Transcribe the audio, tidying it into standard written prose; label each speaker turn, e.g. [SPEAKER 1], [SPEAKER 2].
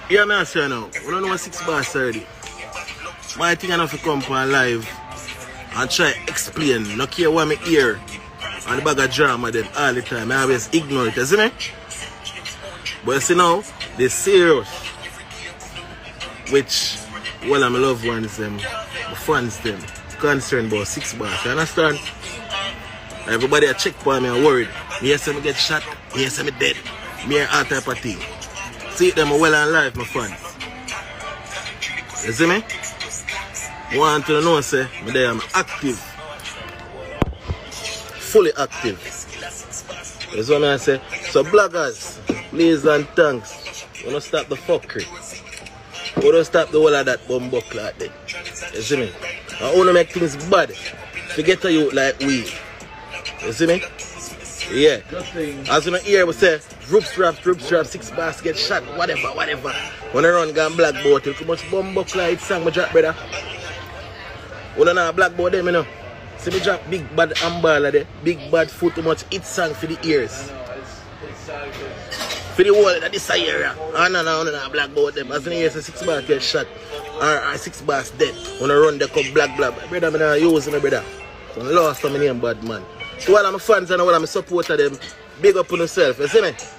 [SPEAKER 1] Yeah, me I say now. We don't know what 6 bars already. My thing enough to come on live and try explain. No care what me hear and the bag of drama them all the time. I always ignore it, you see me? But you see now, they serious. Which well I'm loved ones them, my fans them, concerned about 6 bars. You understand? Everybody a check for me and worried. Me hear say me get shot, me hear say me dead. Me hear all type of thing. See them well and live, my fans. You see me? I want to know say me there I'm active. Fully active. That's what I say. So bloggers, please and thanks. We don't stop the fuckery. We don't stop the whole of that bumbuck like that. You see me? I want to make things bad. Forget to you like we. You see me? Yeah. As you know here we say, group strap, 6 bars get shot, whatever. When I run gun blackboard, too much bumbuck like song my drop brother. We don't know blackboard them, you know. See me drop big bad umbrella there, big bad foot too much hit song for the ears. For the whole of this area. No, blackboard them. As you know here say 6 bars get shot. Or 6 bars dead. When I run they come black. Brother, me not use me brother. So I lost some name bad man. To all of my fans and all of my supporters them, big up on yourself, you see me?